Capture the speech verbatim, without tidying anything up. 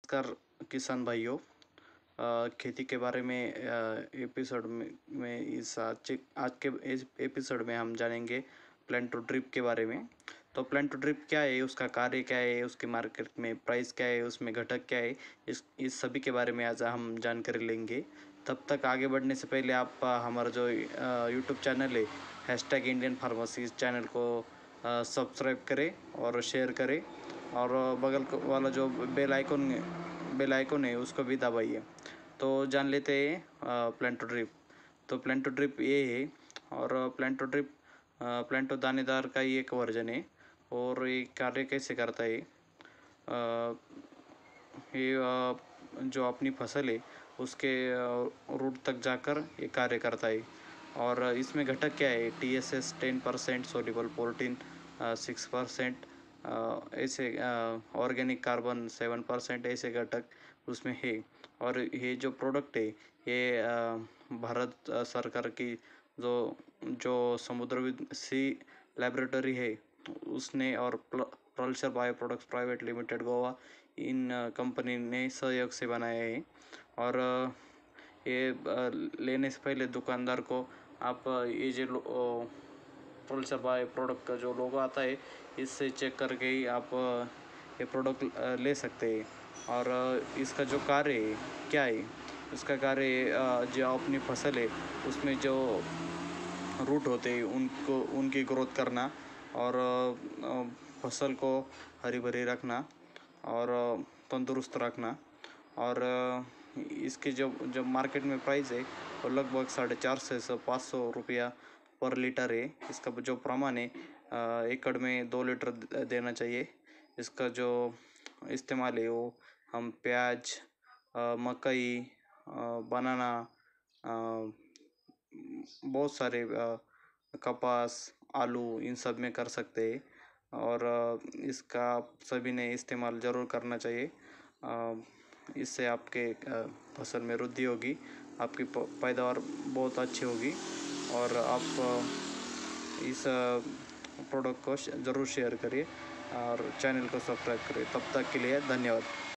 नमस्कार किसान भाइयों। अ, खेती के बारे में अ, एपिसोड में में इस आज आज के इस एपिसोड में हम जानेंगे प्लान टू ड्रिप के बारे में। तो प्लान टू ड्रिप क्या है, उसका कार्य क्या है, उसके मार्केट में प्राइस क्या है, उसमें घटक क्या है, इस इस सभी के बारे में आज हम जानकारी लेंगे। तब तक आगे बढ़ने से पहले आप अ, हमारा जो यूट्यूब चैनल है हैशटैग इंडियन फार्मेसी, इस चैनल को सब्सक्राइब करें और शेयर करें और बगल को वाला जो बेल आइकन बेल आइकन है उसको भी दबाइए। तो जान लेते हैं प्लान टू ड्रिप। तो प्लान टू ड्रिप ये है, और Planto drip Planto दानेदार का ही एक वर्जन है। और ये कार्य कैसे करता है, अ, ये अ, जो अपनी फसल है उसके रूट तक जाकर ये कार्य करता है। और इसमें घटक क्या है, T S S ten percent, soluble protein six percent, ऐसे ऑर्गेनिक कार्बन सेवन परसेंट, ऐसे घटक उसमें है। और ये जो प्रोडक्ट है ये अ, भारत अ, सरकार की जो जो समुद्र सी लेबोरेटरी है उसने और Pulsar bio products private limited Goa, इन कंपनी ने सहयोग से बनाया है। और अ, ये अ, लेने से पहले दुकानदार को आप अ, ये जो पल्सर बायो प्रोडक्ट का जो लोगो आता है इससे चेक करके ही आप अ, ये प्रोडक्ट अ, ले सकते हैं। और अ, इसका जो कार्य है क्या है, इसका कार्य अ, जो अपनी फसल है उसमें जो रूट होते हैं उनको उनकी ग्रोथ करना और अ, फसल को हरी भरी रखना और अ, तंदुरुस्त रखना। और अ, इसके जो जो मार्केट में प्राइस है वो लगभग साढ़े चार सौ से पाँच सौ रुपया पर लीटर है। इसका जो प्रमाण है अ, एकड़ में दो लीटर द- देना चाहिए। इसका जो इस्तेमाल है वो हम प्याज, अ, मकई, अ, बनाना, अ, बहुत सारे अ, कपास, आलू, इन सब में कर सकते हैं। और अ, इसका आप सभी ने इस्तेमाल ज़रूर करना चाहिए। अ, इससे आपके अ, फसल में वृद्धि होगी, आपकी प- पैदावार बहुत अच्छी होगी। और आप अ, इस प्रोडक्ट को ज़रूर शेयर करिए और चैनल को सब्सक्राइब करिए। तब तक के लिए धन्यवाद।